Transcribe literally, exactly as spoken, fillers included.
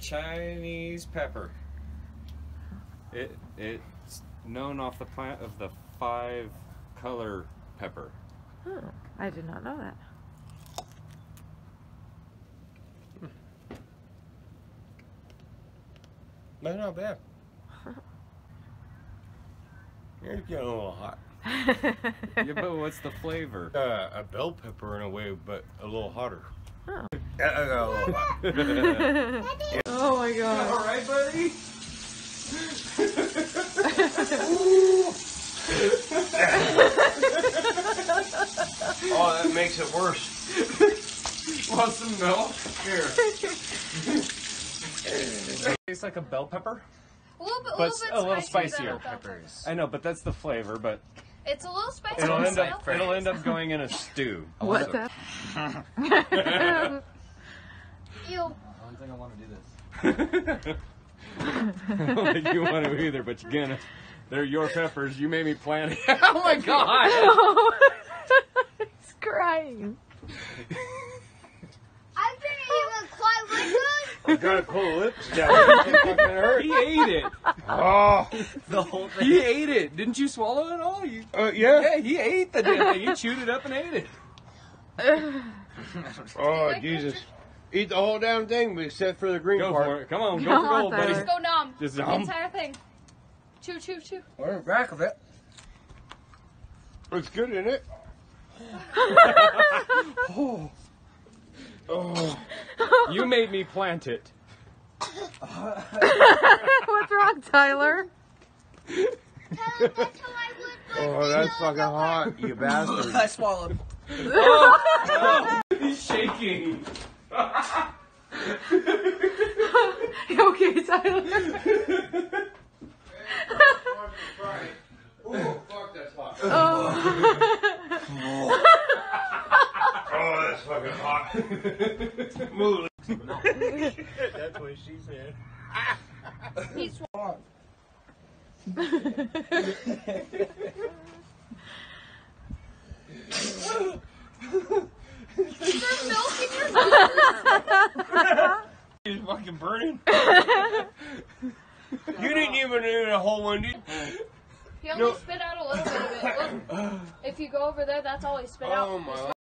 Chinese pepper. It it's known off the plant of the five color pepper. Oh, I did not know that. That's not bad. It's getting a little hot. Yeah, but what's the flavor? Uh, a bell pepper in a way, but a little hotter. Oh. I got a little hot. Oh my god. All right, buddy. Oh, that makes it worse. Want some milk? Here. Tastes like a bell pepper. A little bit, But little bit a little spicier spicier. than a bell pepper. I know, but that's the flavor. But It's a little spicy. it'll but end up still. it'll end up going in a stew. What the? Ew. I don't think I want to do this. I don't think you want to either, but you're gonna. They're your peppers. You made me plant it. Oh my god! He's crying. I didn't even quite like good. I gotta pull lips down. It's not gonna hurt. He ate it. Oh. The whole thing. He ate it. Didn't you swallow it all? You, Uh, yeah. yeah, he ate the damn thing. He chewed it up and ate it. Oh, Jesus. Eat the whole damn thing, but except for the green Go part. for it. Come on, go Come for on, gold, buddy. Tyler. Just go numb. Just The numb. entire thing. Chew, chew, chew. We're back of it. It's good, isn't it? Oh. Oh. You made me plant it. What's wrong, Tyler? Oh, that's fucking hot, you bastard. I swallowed. Oh, he's shaking. You okay, Tyler? Oh, fuck, that's hot. Oh. Oh, that's fucking hot. Move. That's what she said. He's Is there milk in your mouth? He's fucking burning. You didn't even eat a whole one, did you? He only No. spit out a little bit of it. Look, if you go over there, that's all he spit out. Oh, my